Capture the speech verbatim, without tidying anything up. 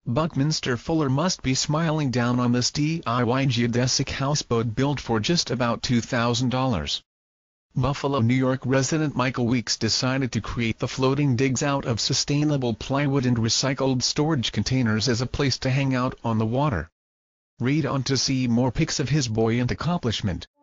Buckminster Fuller must be smiling down on this D I Y geodesic houseboat built for just about two thousand dollars. Buffalo, New York resident Michael Weeks decided to create the floating digs out of sustainable plywood and recycled storage containers as a place to hang out on the water. Read on to see more pics of his buoyant accomplishment.